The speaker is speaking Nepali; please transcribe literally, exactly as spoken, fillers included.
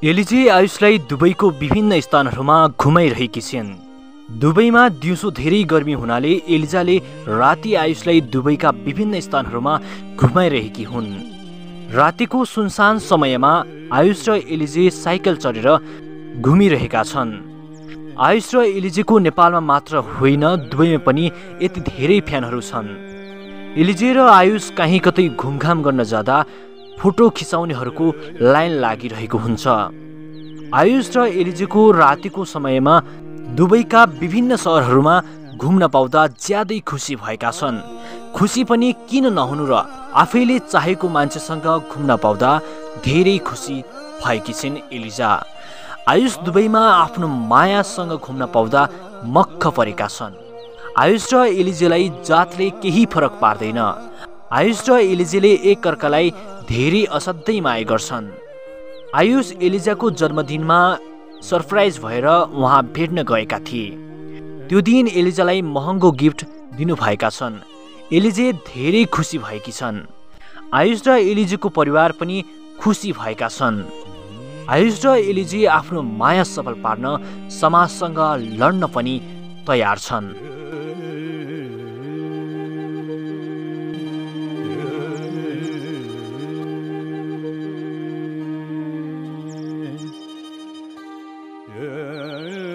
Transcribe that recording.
एलिजे आयुषलाई दुबईको विभिन्न स्थानहरूमा घुमाइरहेकी छिन्। दुबईमा दिउँसो धेरै गर्मी हुनाले एलिजाले राति आयुषलाई दुबईका विभिन्न स्थानहरूमा घुमाइरहेकी हुन्। रातिको सुनसान समयमा आयुष र एलिजे साइकल चढेर घुमिरहेका छन्। आयुष र एलिजेको नेपालमा मात्र होइन, दुबईमा पनि यति धेरै फ्यानहरू छन्। एलिजे र आयुष कहीँ कतै घुमघाम गर्न जाँदा फोटो खिचाउनेहरूको लाइन लागिरहेको हुन्छ। आयुष र एलिजेको रातिको समयमा दुबईका विभिन्न सहरहरूमा घुम्न पाउँदा ज्यादै खुसी भएका छन्। खुसी पनि किन नहुनु र आफैले चाहेको मान्छेसँग घुम्न पाउँदा धेरै खुसी भएकी छिन् एलिजा। आयुष दुबईमा आफ्नो मायासँग घुम्न पाउँदा मक्ख परेका छन्। आयुष र एलिजेलाई जातले केही फरक पार्दैन। आयुष र एलिजेले एकअर्कालाई धेरै असाध्यै माया गर्छन्। आयुष एलिजाको जन्मदिनमा सरप्राइज भएर उहाँ भेट्न गएका थिए। त्यो दिन एलिजालाई महँगो गिफ्ट दिनुभएका छन्। एलिजे धेरै खुसी भएकी छन्। आयुष र एलिजेको परिवार पनि खुसी भएका छन्। आयुष र एलिजे आफ्नो माया सफल पार्न समाजसँग लड्न पनि तयार छन्। Yeah.